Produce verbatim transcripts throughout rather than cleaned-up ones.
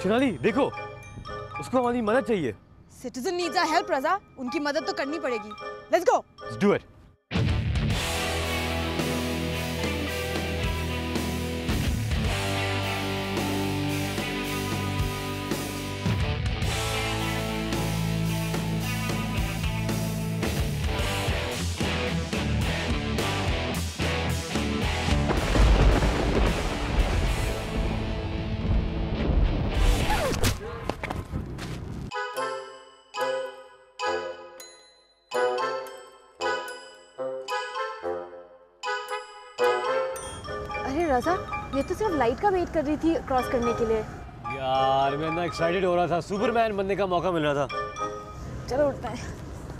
शोनाली देखो, उसको हमारी मदद चाहिए। Citizen needs our help Raza, उनकी मदद तो करनी पड़ेगी। Let's go. Let's do it. Raza, ये तो सिर्फ लाइट का वेट कर रही थी क्रॉस करने के लिए। यार मैं इतना एक्साइटेड हो रहा था, सुपरमैन बनने का मौका मिल रहा था। चलो उठते हैं।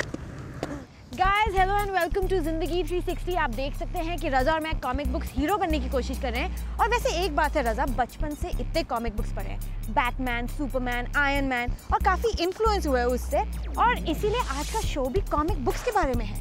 Guys hello and welcome to Zindagi three sixty. आप देख सकते हैं कि रज़ा और मैं कॉमिक बुक्स हीरो बनने की कोशिश कर रहे हैं। और वैसे एक बात है रज़ा, बचपन से इतने कॉमिक बुक्स पढ़े हैं, बैटमैन, सुपरमैन, आयरन मैन, और काफ़ी इन्फ्लुएंस हुए उससे। और इसीलिए आज का शो भी कॉमिक बुक्स के बारे में है।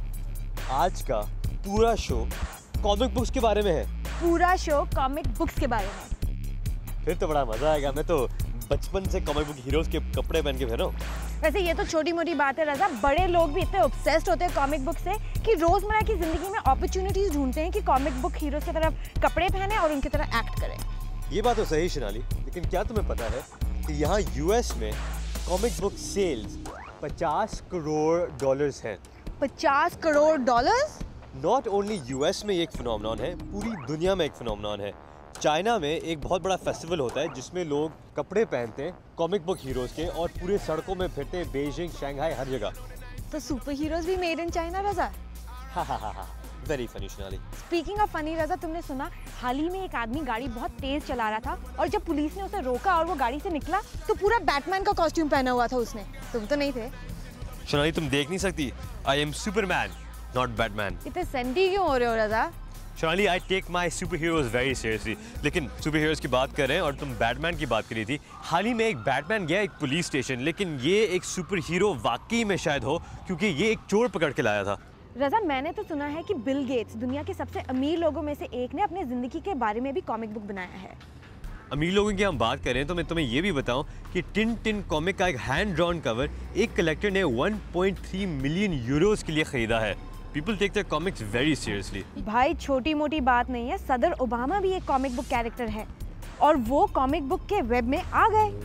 आज का पूरा शो कॉमिक बुक्स के बारे में है। पूरा शो कॉमिक बुक्स के बारे में। फिर तो बड़ा मजा आएगा। मैं तो बचपन से कॉमिक बुक हीरोज के कपड़े पहन के फिर हूँ। वैसे ये तो छोटी मोटी बात है रज़ा, बड़े लोग भी इतने ऑब्सेस्ड होते हैं कॉमिक बुक से कि रोजमर्रा की जिंदगी में अपॉर्चुनिटीज ढूंढते हैं कि कॉमिक बुक हीरोज की तरफ कपड़े पहने और उनकी तरह एक्ट करें। ये बात तो सही शोनाली, लेकिन क्या तुम्हें पता है कि यहाँ यूएस में कॉमिक बुक सेल्स पचास करोड़ डॉलर्स हैं। पचास crore dollars? Not only US में एक फिनोमेनॉन है, पूरी दुनिया में एक फिनोमेनॉन है। चाइना में एक बहुत बड़ा फेस्टिवल होता है जिसमें लोग कपड़े पहनते हैं कॉमिक बुक हीरोज के और पूरे सड़कों में फिरते हैं, बीजिंग, शंघाई, हर जगह। तो सुपर हीरोज भी मेड इन चाइना रज़ा? हा हा हा हा, very funny Shonali. Speaking of funny Raza, तुमने सुना हाल ही में एक आदमी गाड़ी बहुत तेज चला रहा था और जब पुलिस ने उसे रोका और वो गाड़ी से निकला तो पूरा बैटमैन का कॉस्ट्यूम पहना हुआ था उसने। तुम तो नहीं थे। शोनाली तुम देख नहीं सकती, I am Superman not Batman. इतने सेंटी क्यों हो रहे हो Raza? Shonali I take my super heroes very seriously. लेकिन सुपर हीरोज की बात कर रहे हैं और तुम बैटमैन की बात करी थी। हाल ही में एक बैटमैन गया एक पुलिस स्टेशन, लेकिन ये एक सुपर हीरो वाकई में शायद हो, क्योंकि ये एक चोर पकड़ के लाया था। रज़ा, मैंने तो सुना है कि बिल गेट्स, दुनिया के सबसे अमीर लोगों में से एक, ने अपने जिंदगी के बारे में भी कॉमिक बुक बनाया है। अमीर लोगों की हम बात करें तो मैं तुम्हें ये भी बताऊं कि टिन टिन कॉमिक का एक हैंड ड्रॉन कवर एक कलेक्टर ने one point three million euros के लिए खरीदा है। People take their comics very seriously. भाई छोटी मोटी बात नहीं है, सदर ओबामा भी एक कॉमिक बुक कैरेक्टर है और वो कॉमिक बुक के वेब में आ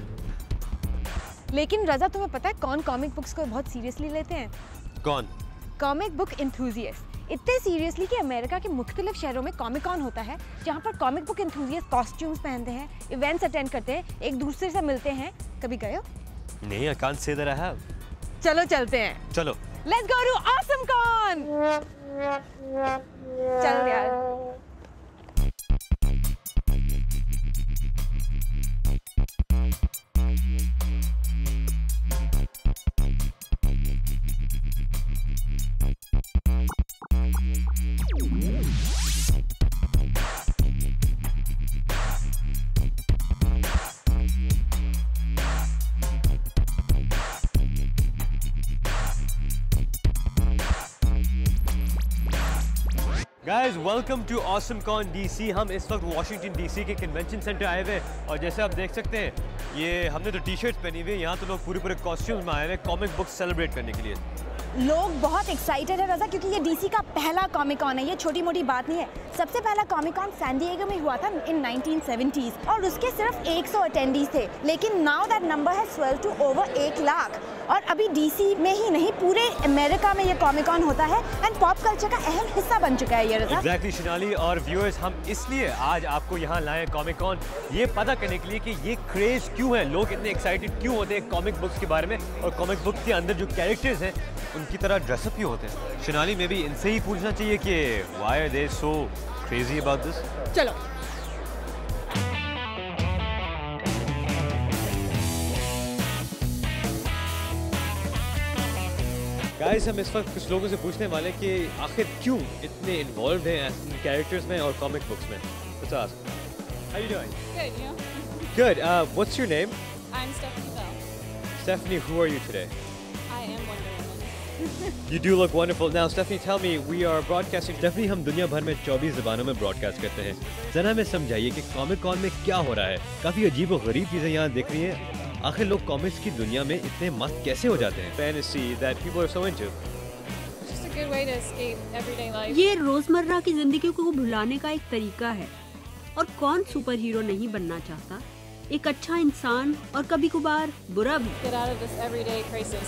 गए। लेकिन रज़ा, तुम्हें पता है कौन कॉमिक बुक्स को बहुत सीरियसली लेते हैं? कौन? Comic book enthusiast. इतने सीरियसली कि अमेरिका के मुख्तलिफ शहरों में कॉमिक कॉन होता है जहाँ पर कॉमिक बुक एंथुसियास्ट कॉस्ट्यूम्स पहनते हैं, इवेंट्स अटेंड करते हैं, एक दूसरे से मिलते हैं। कभी गए हो? नहीं, I can't say that I have. चलो चलते हैं। चलो। Let's go to Awesome Con. चल यार। Guys, welcome to Awesome Con D C। हम इस वक्त वाशिंगटन डीसी के कन्वेंशन सेंटर आए हुए हैं और जैसे आप देख सकते हैं, ये हमने तो टी शर्ट्स पहनी हुई है। यहाँ तो लोग पूरे पूरे कॉस्ट्यूम्स में आए हुए हैं कॉमिक बुक सेलिब्रेट करने के लिए। लोग बहुत एक्साइटेड है रज़ा, क्योंकि ये डीसी का पहला कॉमिक कॉन है। ये छोटी मोटी बात नहीं है। सबसे पहला कॉमिक कॉन सैन डिएगो में हुआ था इन नाइनटीन सेवेंटीज़ और उसके सिर्फ सौ अटेंडीज थे। लेकिन नाउ दैट नंबर है स्वेल टू ओवर एक लाख। और अभी डीसी में ही नहीं, पूरे अमेरिका में ये कॉमिक कॉन होता है एंड पॉप कल्चर का अहम हिस्सा बन चुका है ये रज़ा। एग्जैक्टली शोनाली और व्यूअर्स, हम इसलिए आज आपको यहाँ लाए कॉमिक कॉन, ये पता करने के लिए कि ये क्रेज क्यों है, लोग इतने एक्साइटेड क्यों होते हैं कॉमिक बुक्स के बारे में और कॉमिक बुक के अंदर जो कैरेक्टर्स हैं उनकी तरह ड्रेसअप क्यों होते हैं। शोनाली में भी इनसे ही पूछना चाहिए कि why are they so crazy about this. चलो। गाइस, हम इस वक्त कुछ लोगों से पूछने वाले कि आखिर क्यों इतने इन्वॉल्व हैं इन कैरेक्टर्स में और कॉमिक बुक्स में। Let's ask. How you doing? Good, you? Good. Uh, what's your name? I'm Stephanie Bell. Stephanie, who are you today? I am Wonder Woman. You do look wonderful. Now, Stephanie, tell me, we are broadcasting. Stephanie, हम दुनिया भर में चौबीस ज़बानों में broadcast करते हैं. जरा हमें समझाइए कि कॉमिक कॉन में क्या हो रहा है. काफी अजीब और गरीब चीजें यहाँ देख रही हैं. आखिर लोग कॉमिक्स की दुनिया में इतने मस्त कैसे हो जाते हैं? Fantasy that people are so into. Just a good way to escape everyday life. ये रोजमर्रा की जिंदगी को भुलाने का एक तरीका है. और कौन सुपर हीरो नहीं बनना चाहता? एक अच्छा इंसान और कभी कभार बुरा भी. Get out of this everyday crisis.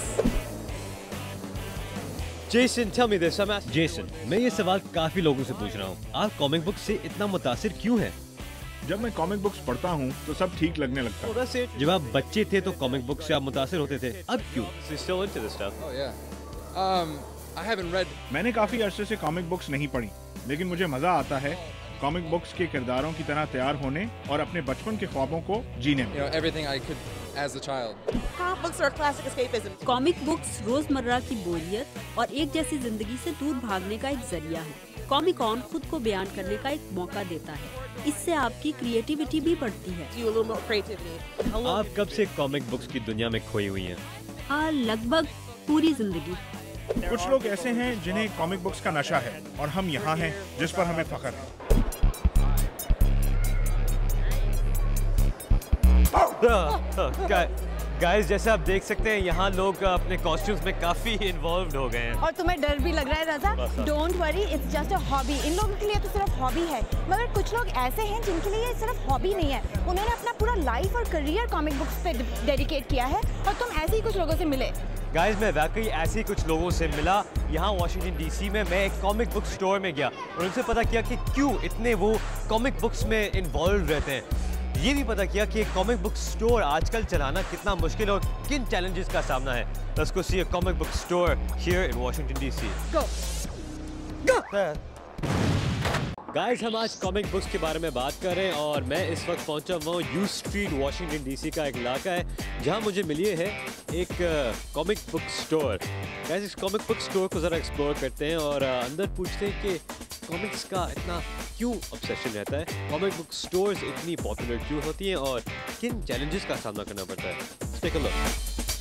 Jason, tell me this. I'm asking. Jason, मैं ये सवाल काफी लोगों से पूछ रहा हूँ. आप कॉमिक बुक से इतना मुतासिर क्यों हैं? जब मैं कॉमिक बुक्स पढ़ता हूँ तो सब ठीक लगने लगता है. जब आप बच्चे थे तो कॉमिक बुक से आप मुतासिर होते थे. अब क्यों? Still into this stuff. Oh yeah. Um, I haven't read. मैंने काफी अरसे से कॉमिक बुक्स नहीं पढ़ी, लेकिन मुझे मजा आता है कॉमिक बुक्स के किरदारों की तरह तैयार होने और अपने बचपन के ख्वाबों को जीने में. You know everything I could as a child. Comic books are a classic escapism. Comic books रोजमर्रा की बोरियत और एक जैसी जिंदगी से दूर भागने का एक जरिया है. कॉमिक ऑन खुद को बयान करने का एक मौका देता है. इससे आपकी क्रिएटिविटी भी बढ़ती है. Do a little more creativity. आप कब से कॉमिक बुक्स की दुनिया में खोई हुई हैं? हाँ, लगभग पूरी जिंदगी. कुछ लोग ऐसे हैं जिन्हें कॉमिक बुक्स का नशा है और हम यहाँ हैं जिस पर हमें फख्र है. गाइस, जैसे आप देख सकते हैं यहाँ लोग अपने कॉस्ट्यूम्स में काफी इन्वॉल्व्ड हो गए हैं. और तुम्हें डर भी लग रहा है Raza? Don't worry, it's just a hobby. इन लोगों के लिए तो सिर्फ हॉबी है, मगर कुछ लोग ऐसे हैं जिनके लिए ये सिर्फ हॉबी नहीं है. उन्होंने अपना पूरा लाइफ और करियर कॉमिक बुक्स पे डेडिकेट किया है और तुम ऐसे ही कुछ लोगों से मिले. गाइस, मैं वाकई ऐसे ही कुछ लोगों से मिला. यहाँ वाशिंगटन डीसी में मैं एक कॉमिक बुक स्टोर में गया और उनसे पता किया कि क्यों इतने वो कॉमिक बुक्स में इन्वॉल्व रहते हैं. ये भी पता किया कि एक कॉमिक बुक स्टोर आजकल चलाना कितना मुश्किल और किन चैलेंजेस का सामना है. Let's go see a comic book store here in Washington D C. Go. Go. Guys, हम आज कॉमिक बुक्स के बारे में बात कर रहे हैं और मैं इस वक्त पहुंचा हुआ हूँ यू स्ट्रीट वाशिंगटन डीसी का एक इलाका है जहाँ मुझे मिली है एक कॉमिक बुक स्टोर. गाइस, इस कॉमिक बुक स्टोर को ज़रा एक्सप्लोर करते हैं और uh, अंदर पूछते हैं कि कॉमिक्स का इतना क्यों ऑब्सेशन रहता है, कॉमिक बुक स्टोर्स इतनी पॉपुलर क्यों होती हैं और किन चैलेंजेस का सामना करना पड़ता है. Let's take a look.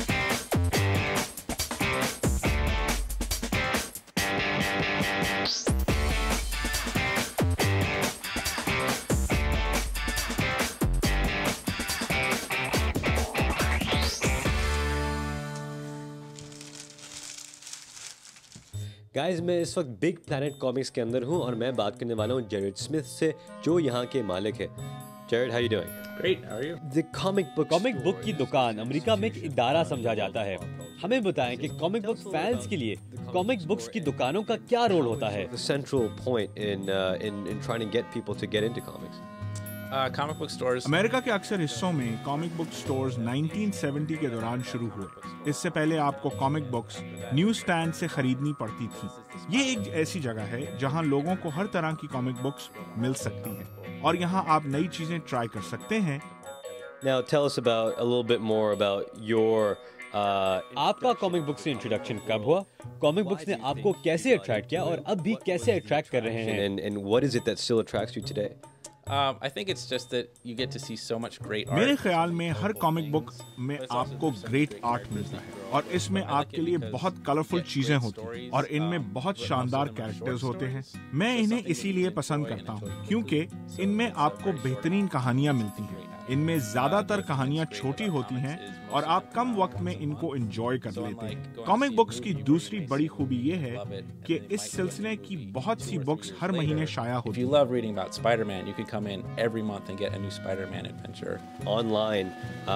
Guys, मैं इस वक्त बिग प्लैनेट कॉमिक्स के अंदर हूँ और मैं बात करने वाला हूँ जेरेड स्मिथ से, जो यहाँ के मालिक है. Jared, how you doing? Great, how are you? The comic book comic book की दुकान अमेरिका में एक इदारा समझा जाता है. हमें बताएं कि कॉमिक बुक फैंस के लिए कॉमिक बुक्स की दुकानों का क्या रोल होता है? The central point in uh, in in trying to get people to get into comics. Uh, comic book stores. America के अक्सर हिस्सों में comic book stores nineteen seventy के दौरान शुरू हुए. इससे पहले आपको कॉमिक बुक्स न्यूज स्टैंड से खरीदनी पड़ती थी. ये एक ऐसी जगह है जहां लोगों को हर तरह की कॉमिक बुक्स मिल सकती हैं और यहां आप नई चीजें ट्राई कर सकते हैं. Now tell us about a little bit more about your uh, आपका कॉमिक बुक से इंट्रोडक्शन कब हुआ? कॉमिक बुक्स ने आपको कैसे अट्रैक्ट किया और अब भी कैसे अट्रैक्ट कर रहे हैं? And and what is it that still attracts you today? Um, I think it's just that you get to see so much great art. मेरे ख्याल में हर कॉमिक बुक में आपको ग्रेट आर्ट मिलता है और इसमें आपके लिए बहुत कलरफुल चीजें होती हैं और इनमें बहुत शानदार कैरेक्टर्स होते हैं. मैं इन्हें इसीलिए पसंद करता हूँ क्योंकि इनमें आपको बेहतरीन कहानियाँ मिलती हैं. इनमें ज्यादातर कहानियाँ छोटी होती हैं और आप कम वक्त में इनको एंजॉय कर लेते हैं. कॉमिक बुक्स की दूसरी बड़ी खूबी ये है कि इस सिलसिले की बहुत सी बुक्स हर महीने शाया होती हैं. If you love reading about Spider-Man, you could come in every month and get a new Spider-Man adventure. Online,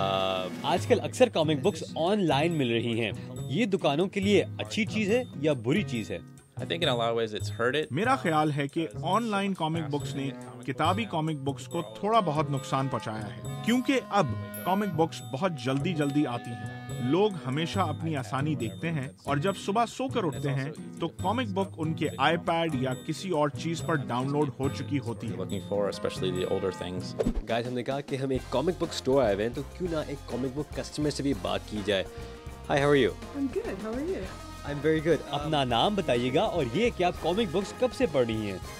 uh, आजकल अक्सर कॉमिक बुक्स ऑनलाइन मिल रही हैं. ये दुकानों के लिए अच्छी चीज है या बुरी चीज है? I think in a lot of ways it's hurt it. मेरा ख्याल है कि ऑनलाइन कॉमिक बुक्स ने किताबी कॉमिक बुक्स को थोड़ा बहुत नुकसान पहुंचाया है क्योंकि अब कॉमिक बुक्स बहुत जल्दी जल्दी आती हैं. लोग हमेशा अपनी आसानी देखते हैं और जब सुबह सोकर उठते हैं तो कॉमिक बुक उनके आईपैड या किसी और चीज पर डाउनलोड हो चुकी होती है. Looking for especially the older things. Guys, हमने कहा कि हम एक कॉमिक बुक स्टोर आए हुए हैं तो क्यों ना एक कॉमिक बुक कस्टमर से भी बात की जाए. Hi, how are you? I'm good. How are you? I am very good. अपना नाम बताइएगा और ये कि आप कॉमिक बुक्स कब से पढ़ रही हैं?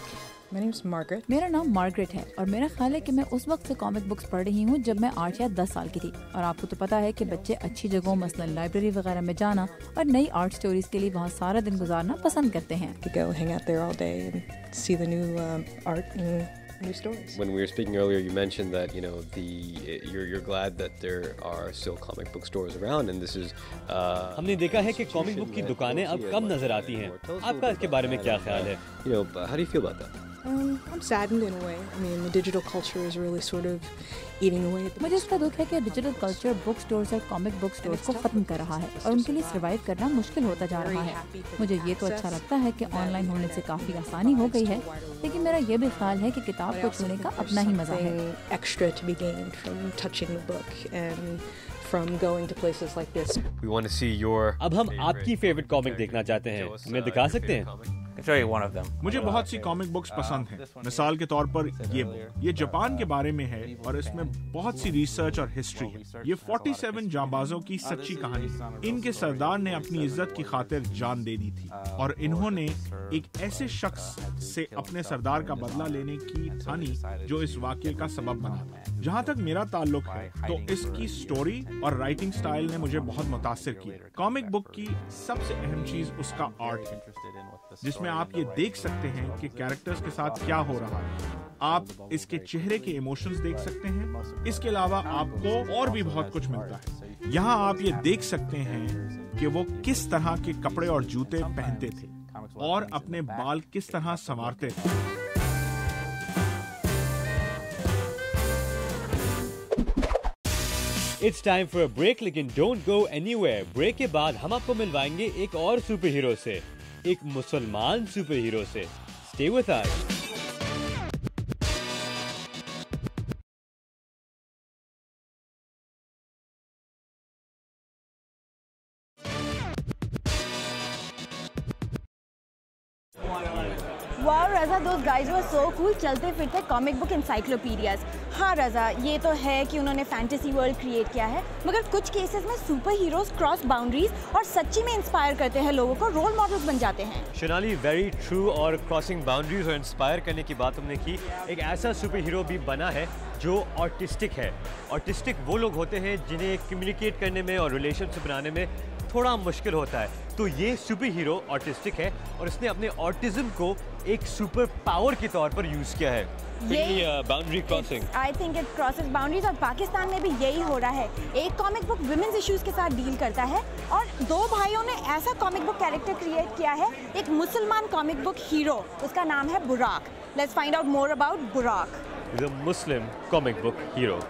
My name is Margaret. मेरा नाम मार्गरेट है और मेरा ख्याल है कि मैं उस वक्त से कॉमिक बुक्स पढ़ रही हूँ जब मैं आठ या दस साल की थी। और आपको तो पता है कि बच्चे अच्छी जगहों मसलन लाइब्रेरी वगैरह में जाना और नई आर्ट स्टोरीज के लिए वहाँ सारा दिन गुजारना पसंद करते हैं। To go hang out there all day and see the new um, art and new stories. When we were speaking earlier, you mentioned that you know the you're you're glad that there are still comic book stores around, and this is. Uh, हमने देखा है कि comic book की दुकानें अब कम नजर आती हैं। आपका इसके बारे में क्या ख्याल है? You know, how do you feel about that? Um, I'm saddened in a way. I mean, the digital culture is really sort of eating away at the मुझे इसका दुख है कि डिजिटल कल्चर बुक स्टोर्स और comic book stores को खत्म कर रहा है और उनके लिए सर्वाइव करना मुश्किल होता जा रहा है। मुझे ये तो अच्छा लगता है कि ऑनलाइन होने से काफी आसानी हो गई है, लेकिन मेरा ये भी ख्याल है कि किताब को छूने का अपना ही मजा है। extra to be gained from touching the book and from going to places like this. We want to see your. अब हम आपकी फेवरेट कॉमिक देखना चाहते हैं। हमें दिखा सकते हैं? One of them. मुझे बहुत सी कॉमिक बुक्स पसंद हैं। मिसाल के तौर पर ये बुक, ये जापान के बारे में है और इसमें बहुत सी रिसर्च और हिस्ट्री है। ये सैंतालीस जांबाजों की सच्ची कहानी। इनके सरदार ने अपनी इज्जत की खातिर जान दे दी थी और इन्होंने एक ऐसे शख्स से अपने सरदार का बदला लेने की ठानी जो इस वाकये का सबब बना। जहाँ तक मेरा ताल्लुक है तो इसकी स्टोरी और राइटिंग स्टाइल ने मुझे बहुत मुतासिर किया। कॉमिक बुक की सबसे अहम चीज उसका आर्ट है, जिसमें आप ये देख सकते हैं कि कैरेक्टर्स के साथ क्या हो रहा है। आप इसके चेहरे के इमोशंस देख सकते हैं। इसके अलावा आपको और भी बहुत कुछ मिलता है। यहाँ आप ये देख सकते हैं कि वो किस तरह के कपड़े और जूते पहनते थे और अपने बाल किस तरह संवारते थे। It's time for a break, लेकिन don't go anywhere. ब्रेक के बाद हम आपको मिलवाएंगे एक और सुपर हीरो से, एक मुसलमान सुपर हीरो से। Stay with us. Wow, Raza, those guys were so cool. चलते फिरते कॉमिक बुक encyclopedias. हाँ रजा, ये तो है कि उन्होंने फैंटेसी वर्ल्ड क्रिएट किया है, मगर कुछ केसेस में सुपर हीरोज क्रॉस बाउंड्रीज और सच्ची में इंस्पायर करते हैं लोगों को, रोल मॉडल्स बन जाते हैं। Shonali, very true. और क्रॉसिंग बाउंड्रीज और इंस्पायर करने की बात हमने की। एक ऐसा सुपर हीरो भी बना है जो ऑटिस्टिक है। ऑटिस्टिक वो लोग होते हैं जिन्हें कम्युनिकेट करने में और रिलेशनशिप बनाने में थोड़ा मुश्किल होता है। तो ये सुपर हीरो ऑटिस्टिक है और इसने अपने ऑटिज्म को एक सुपर पावर के तौर पर यूज किया है। Boundary crossing, I think it crosses boundaries और पाकिस्तान में भी यही हो रहा है। एक कॉमिक बुक वुमेन्स इश्यूज के साथ डील करता है और दो भाइयों ने ऐसा कॉमिक बुक कैरेक्टर क्रिएट किया है, एक मुसलमान कॉमिक बुक हीरो, उसका नाम है Buraq. Let's find out more about Buraq, the Muslim comic book hero.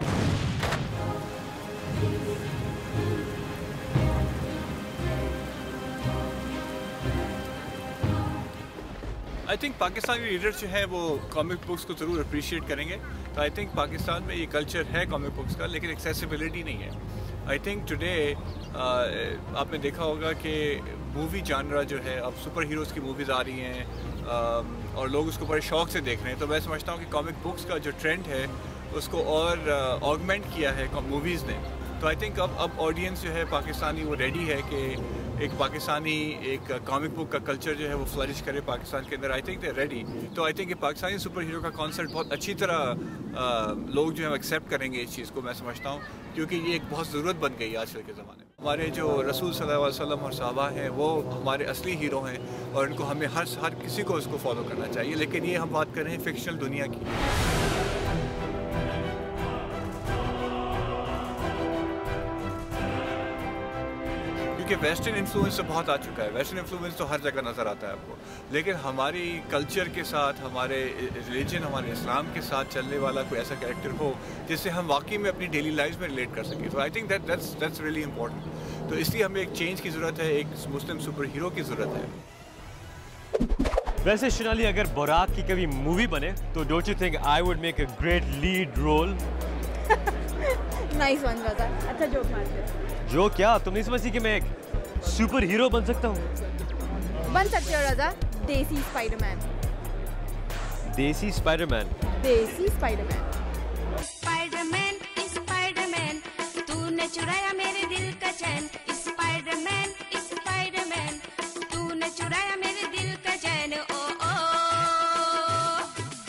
I think Pakistani readers जो है वो कॉमिक बुक्स को ज़रूर अप्रिशिएट करेंगे। तो आई थिंक पाकिस्तान में ये कल्चर है कॉमिक बुक्स का, लेकिन एक्सेसिबिलिटी नहीं है। आई थिंक टुडे आपने देखा होगा कि मूवी जानरा जो है, अब सुपर हीरोज़ की मूवीज़ आ रही हैं uh, और लोग उसको बड़े शौक से देख रहे हैं। तो मैं समझता हूँ कि कॉमिक बुक्स का जो ट्रेंड है उसको और ऑगमेंट uh, किया है मूवीज़ ने। तो आई थिंक अब अब ऑडियंस जो है पाकिस्तानी वो रेडी है कि एक पाकिस्तानी एक कॉमिक बुक का कल्चर जो है वो फ्लरिश करे पाकिस्तान के अंदर। I think they ready. तो आई थिंक कि पाकिस्तानी सुपर हीरो का कॉन्सेप्ट बहुत अच्छी तरह आ, लोग जो है एक्सेप्ट करेंगे इस चीज़ को, मैं समझता हूँ, क्योंकि ये एक बहुत ज़रूरत बन गई है आजकल के ज़माने में। हमारे जो रसूल सल्लल्लाहु अलैहि वसल्लम और सहाबा हैं वो हमारे असली हीरो हैं और इनको हमें हर हर किसी को इसको फॉलो करना चाहिए। लेकिन ये हम बात कर रहे हैं फिक्शनल दुनिया की। कि वेस्टर्न इन्फ्लुएंस तो बहुत आ चुका है, वेस्टर्न इन्फ्लुएंस तो हर जगह नज़र आता है आपको, लेकिन हमारी कल्चर के साथ, हमारे रिलीजन, हमारे इस्लाम के साथ चलने वाला कोई ऐसा कैरेक्टर हो जिससे हम वाकई में अपनी डेली लाइफ में रिलेट कर सकें। तो I think that that's that's really important. तो इसलिए हमें एक चेंज की ज़रूरत है, एक मुस्लिम सुपर हीरो की ज़रूरत है। वैसे शोनाली, अगर बुराक की कभी मूवी बने तो don't you think I would make a great lead role? Nice one Raza, अच्छा जोक मारते हो। जो क्या तुम नहीं समझती कि मैं एक सुपर हीरो बन सकता हूँ? बन सकते हो रजा, देसी स्पाइडरमैन। देसी स्पाइडरमैन? देसी स्पाइडरमैन। स्पाइडरमैन स्पाइडरमैन, तूने चुराया मेरे दिल का चैन। स्पाइडरमैन स्पाइडरमैन, तूने चुराया मेरे दिल का चैन। ओ ओ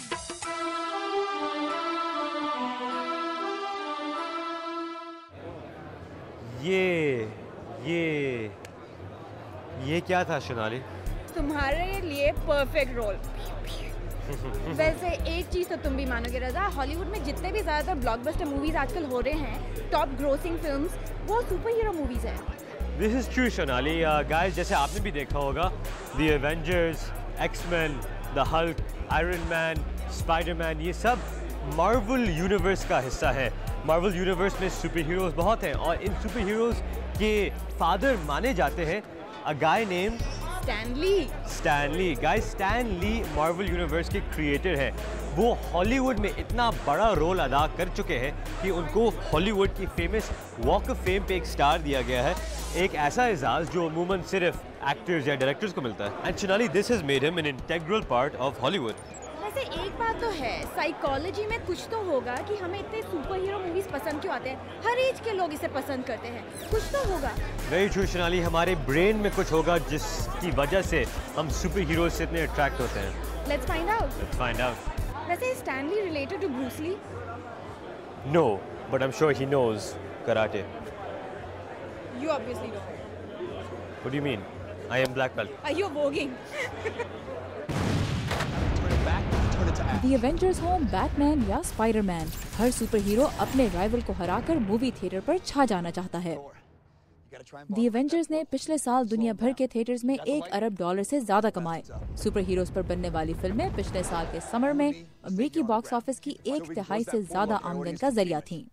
ये क्या था शोनाली? तुम्हारे लिए परफेक्ट रोल। वैसे एक चीज़ तो तुम भी मानोगे रजा, हॉलीवुड में जितने भी ज़्यादातर ब्लॉकबस्टर मूवीज आजकल हो रहे हैं, टॉप ग्रोसिंग फिल्म्स, वो सुपर हीरो मूवीज हैं। This is true Shonali. Guys, जैसे आपने भी देखा होगा, the Avengers, X Men, the Hulk, Iron Man, Spiderman, ये सब मार्वल यूनिवर्स का हिस्सा है। मार्वल यूनिवर्स में सुपर हीरोज़ बहुत हैं और इन सुपर हीरोज़ के फादर माने जाते हैं a guy name Stan Lee. Stan Lee. Guys, Stan Lee Marvel universe के क्रिएटर हैं। वो हॉलीवुड में इतना बड़ा रोल अदा कर चुके हैं कि उनको हॉलीवुड की फेमस वॉक ऑफ फेम पे एक स्टार दिया गया है, एक ऐसा एजाज़ जो अमूमन सिर्फ एक्टर्स या डायरेक्टर्स को मिलता है। And Shonali, this has made him an integral part of Hollywood. वैसे एक बात तो है, साइकोलॉजी में कुछ तो होगा कि हमें इतने सुपर हीरो मूवीज पसंद क्यों आते हैं। हर एज के लोग इसे पसंद करते हैं, कुछ तो होगा। वेरी ट्रू शोनाली, हमारे ब्रेन में कुछ होगा जिसकी वजह से हम सुपर हीरोज से इतने अट्रैक्ट होते हैं। Let's find out. Let's find out. वैसे Stan Lee related to Bruce Lee? No, but I am sure he knows karate. You obviously know. What do you mean? I am black belt. Are you vlogging? The Avengers हो, Batman या Spiderman, हर super hero अपने rival को हराकर movie theatre पर छा जाना चाहता है। द एवेंजर्स ने पिछले साल दुनिया भर के थिएटर्स में एक अरब डॉलर से ज्यादा कमाए। सुपर हीरोज पर बनने वाली फिल्में पिछले साल के समर में अमेरिकी बॉक्स ऑफिस की एक तिहाई से ज्यादा आमदन का जरिया थीं।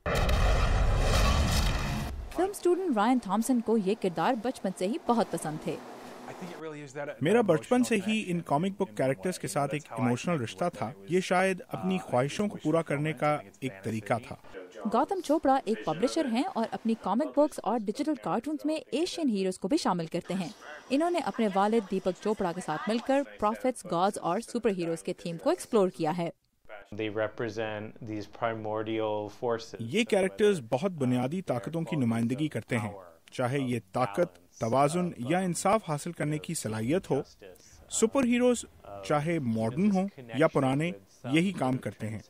फिल्म स्टूडेंट रायन थॉम्सन को ये किरदार बचपन से ही बहुत पसंद थे। मेरा बचपन से ही इन कॉमिक बुक कैरेक्टर्स के साथ एक इमोशनल रिश्ता था। ये शायद अपनी ख्वाहिशों को पूरा करने का एक तरीका था। गौतम चोपड़ा एक पब्लिशर हैं और अपनी कॉमिक बुक्स और डिजिटल कार्टून्स में एशियन हीरोज को भी शामिल करते हैं। इन्होंने अपने वालिद दीपक चोपड़ा के साथ मिलकर प्रॉफिट्स, गॉड्स और सुपर हीरोज के थीम को एक्सप्लोर किया है। They represent these primordial forces. ये कैरेक्टर्स बहुत बुनियादी ताकतों की नुमाइंदगी करते हैं, चाहे ये ताकत, तवाजुन या इंसाफ हासिल करने की सलाहियत हो। सुपर हीरोज चाहे मॉडर्न हो या पुराने, यही काम करते हैं।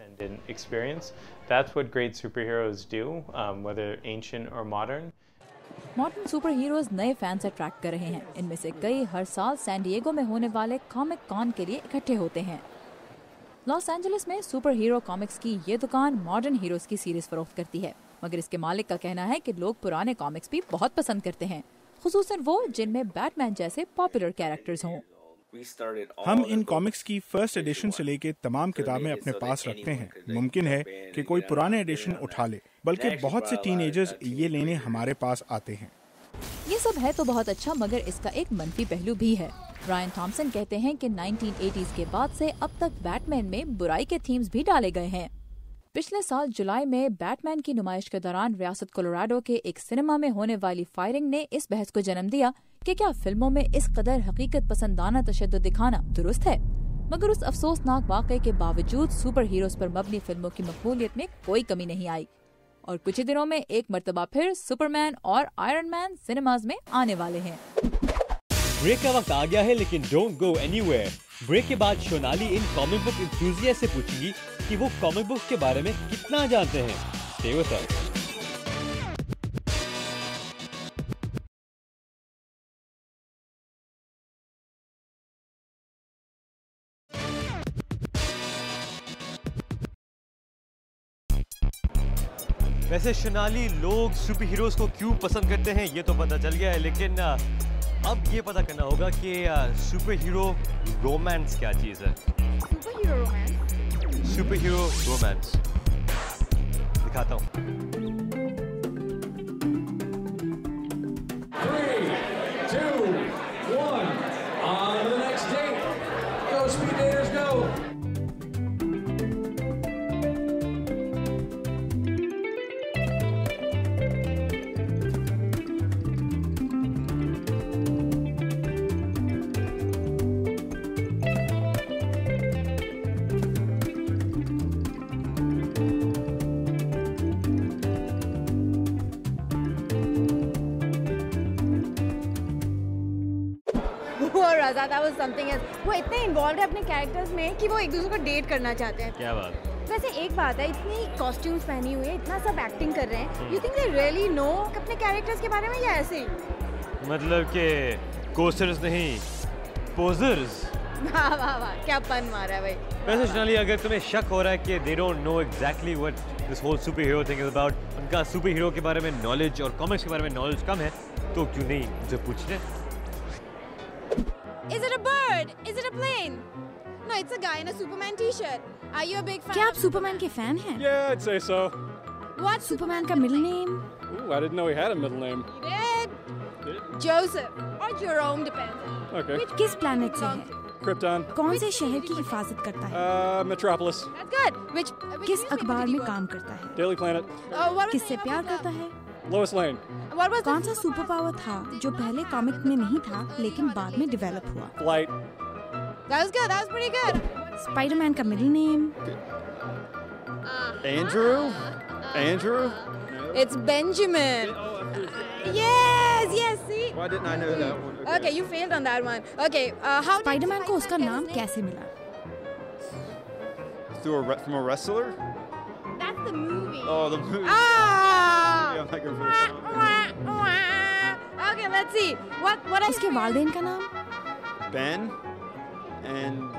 That's what great superheroes do, um, whether ancient or modern. Modern super heroes नए फैंस अट्रैक्ट कर रहे हैं। इनमें से कई हर साल सैन डिएगो में होने वाले कॉमिक कॉन के लिए इकट्ठे होते हैं। लॉस एंजलिस में सुपर हीरो कॉमिक्स की ये दुकान मॉडर्न हीरोज की सीरीज फरोख्त करती है, मगर इसके मालिक का कहना है कि लोग पुराने कॉमिक्स भी बहुत पसंद करते हैं, खुसूसन वो जिनमें बैटमैन जैसे पॉपुलर कैरेक्टर्स हों। हम इन कॉमिक्स की फर्स्ट एडिशन से लेके तमाम किताबें अपने पास रखते हैं। मुमकिन है कि कोई पुराने एडिशन उठा ले, बल्कि बहुत से टीनेजर्स ये लेने हमारे पास आते हैं। ये सब है तो बहुत अच्छा, मगर इसका एक मनफी पहलू भी है। रायन थॉम्सन कहते हैं कि नाइनटीन एटीज़ के बाद से अब तक बैटमैन में बुराई के थीम्स भी डाले गए हैं। पिछले साल जुलाई में बैटमैन की नुमाइश के दौरान रियासत कोलोराडो के एक सिनेमा में होने वाली फायरिंग ने इस बहस को जन्म दिया कि क्या फिल्मों में इस कदर हकीकत पसंदाना तशद्दुद दिखाना दुरुस्त है। मगर उस अफसोसनाक वाक़े के बावजूद सुपर हीरोज पर मबनी फिल्मों की मकबूलियत में कोई कमी नहीं आई और कुछ ही दिनों में एक मर्तबा फिर सुपरमैन और आयरन मैन सिनेमाज में आने वाले हैं। ब्रेक का वक्त आ गया है, लेकिन डोंट गो एनीवेयर। ब्रेक के बाद शोनाली इन कॉमिक बुक एंथुसियास्ट से पूछेंगी कि वो कॉमिक बुक्स के बारे में कितना जानते हैं। Stay with us. वैसे शोनाली, लोग सुपर हीरोज को क्यों पसंद करते हैं ये तो पता चल गया है, लेकिन अब ये पता करना होगा कि सुपर हीरो रोमांस क्या चीज़ है। Super hero romance? Super hero romance दिखाता हूँ। Three, two, one. On to the next date. Go, speed daters, go. Raza, that was something else. वो इतने इन्वॉल्व है अपने कैरेक्टर्स में कि वो एक दूसरे को डेट करना चाहते हैं। क्या बात। वैसे एक बात है, इतनी कॉस्ट्यूम्स पहनी हुई है, इतना सब एक्टिंग कर रहे हैं, you think they really know अपने कैरेक्टर्स के बारे में या ऐसे ही? मतलब कि कोस्टर्स नहीं, पोजर्स। वाह वाह वाह, क्या पन मारा है भाई। वैसे शोनाली, अगर तुम्हें शक हो रहा है कि they don't know exactly what this whole superhero thing is about, उनका सुपर हीरो के बारे में नॉलेज और कॉमिक्स के बारे में नॉलेज कम है, तो क्यों नहीं मुझे पूछ लें। Is it a bird? Is it a plane? No, it's a guy in a Superman t-shirt. Are you a big fan? क्या आप सुपरमैन के फैन हैं? Yeah, I'd say so. What? Superman का middle name? Ooh, I didn't know he had a middle name. He did. Joseph or Jerome depends. Okay. किस planet से है? Krypton. कौन से शहर की हिफाजत करता है? Uh, Metropolis. That's good. Which, which किस अखबार में काम करता है? Daily Planet. Uh, what किससे प्यार करता है? Lois Lane. What was कौन सा सुपर पावर था जो पहले कॉमिक में नहीं था लेकिन बाद में डेवलप हुआ? Flight. That was good. That was pretty good. Spiderman का middle name? Andrew. Andrew. It's Benjamin. Yes, yes. See. Why didn't I know that one? Okay, okay you failed on that one. Okay. Uh, how? Spiderman को उसका नाम कैसे मिला? Through a from a wrestler. That's the movie. Oh, the movie. Ah. Yeah, I'm not gonna put it. Okay, let's see. What? What? उसके वालिदैन का नाम? Ben and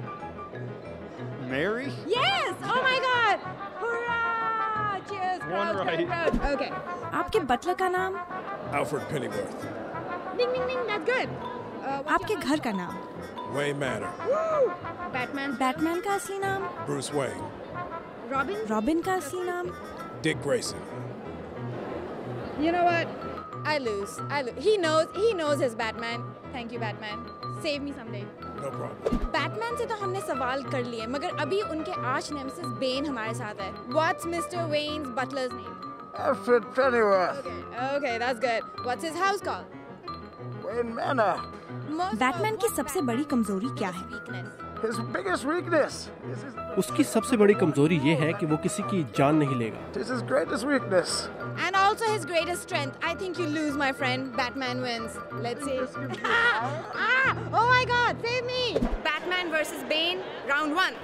Mary. Yes. Oh my God. Hurrah! Cheers. One crowd, right. crowd, crowd. Okay. आपके butler का नाम? Alfred Pennyworth. Ding ding ding. That's good. Uh, आपके घर का नाम? Wayne Manor. Woo! Batman. Batman का असली नाम? Bruce Wayne. Robin. रॉबिन का असली नाम? Dick Grayson. You know what? I lose. I lose. He knows. He knows his Batman. Thank you, Batman. Save me someday. No problem. Batman से तो हमने सवाल कर लिए, मगर अभी उनके आर्च नेमेसिस बेन हमारे साथ है. What's Mister Wayne's butler's name? Alfred Pennyworth. Okay, okay, that's good. What's his house called? Wayne Manor. Batman की सबसे बड़ी कमजोरी क्या है? His biggest weakness is his... उसकी सबसे बड़ी कमजोरी ये है कि वो किसी की जान नहीं लेगा. This is his greatest weakness. And also his greatest strength. I think you lose, my friend. Batman wins. Let's see. ah! Oh my God! Save me! Batman versus Bane, round one.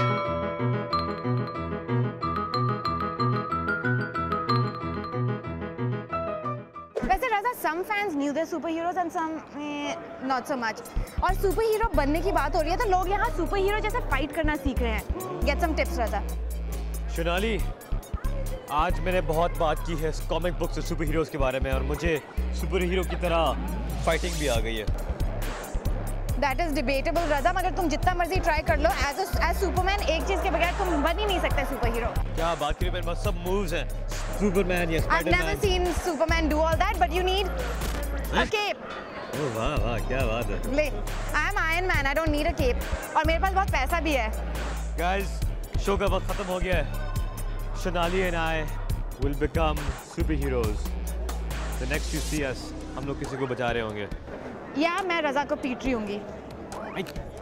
वैसे Raja, some fans knew their superheroes and some eh, not so much. और super hero बनने की बात हो रही है तो लोग यहाँ सुपर हीरो जैसे फाइट करना सीख रहे हैं. Get some tips, राजा. शोनाली, आज मैंने बहुत बात की है कॉमिक बुक्स और सुपर हीरोज के बारे में और मुझे सुपर हीरो की तरह फाइटिंग भी आ गई है. That is debatable, राजा. मगर तुम जितना मर्जी ट्राई कर लो, एज एज सुपरमैन एक चीज के बगैर तुम बन ही नहीं सकते सुपर हीरो. क्या बात करी, मेरे पास सब मूव्स हैं. सुपरमैन या Spiderman. I've never seen Superman do all that, but you need a cape. Oh वाह वाह, क्या बात है. ले, I am Iron Man. I don't need a cape. और मेरे पास बहुत पैसा भी है. Guys, शो का वक्त खत्म हो गया है. Shonali and I will become superheroes. The next you see us, हम लोग किसी को बचा रहे होंगे. या मैं रजा को पीट रही होंगी.